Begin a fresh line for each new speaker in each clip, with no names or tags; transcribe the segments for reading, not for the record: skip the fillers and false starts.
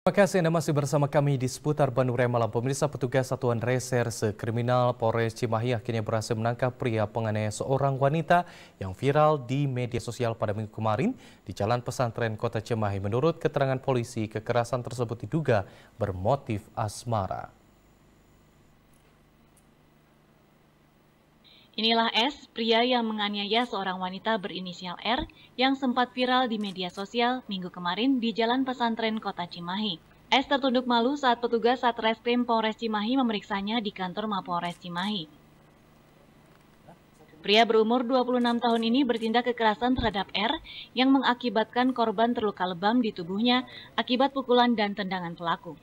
Terima kasih Anda masih bersama kami di seputar Bandung Raya Malam. Pemirsa, petugas Satuan Reserse Kriminal Polres Cimahi akhirnya berhasil menangkap pria penganiaya seorang wanita yang viral di media sosial pada minggu kemarin di Jalan Pesantren Kota Cimahi. Menurut keterangan polisi, kekerasan tersebut diduga bermotif asmara.
Inilah S, pria yang menganiaya seorang wanita berinisial R yang sempat viral di media sosial minggu kemarin di Jalan Pesantren Kota Cimahi. S tertunduk malu saat petugas Satreskrim Polres Cimahi memeriksanya di kantor Mapolres Cimahi. Pria berumur 26 tahun ini bertindak kekerasan terhadap R yang mengakibatkan korban terluka lebam di tubuhnya akibat pukulan dan tendangan pelaku.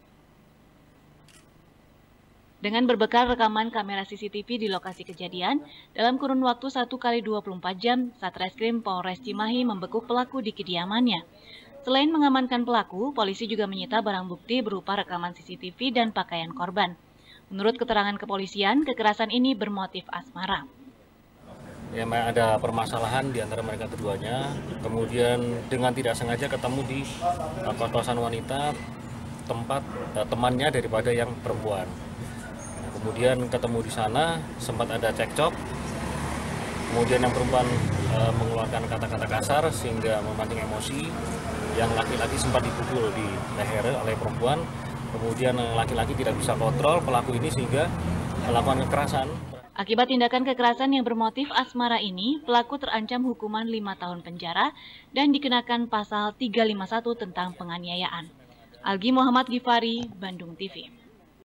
Dengan berbekal rekaman kamera CCTV di lokasi kejadian, dalam kurun waktu 1x24 jam, Satreskrim Polres Cimahi membekuk pelaku di kediamannya. Selain mengamankan pelaku, polisi juga menyita barang bukti berupa rekaman CCTV dan pakaian korban. Menurut keterangan kepolisian, kekerasan ini bermotif asmara.
Ya, ada permasalahan di antara mereka keduanya, kemudian dengan tidak sengaja ketemu di kos-kosan wanita, tempat temannya daripada yang perempuan. Kemudian ketemu di sana, sempat ada cekcok, kemudian yang perempuan mengeluarkan kata-kata kasar sehingga memancing emosi. Yang laki-laki sempat dipukul di leher oleh perempuan, kemudian laki-laki tidak bisa kontrol pelaku ini sehingga melakukan kekerasan.
Akibat tindakan kekerasan yang bermotif asmara ini, pelaku terancam hukuman 5 tahun penjara dan dikenakan pasal 351 tentang penganiayaan. Algi Muhammad Gifari, Bandung TV.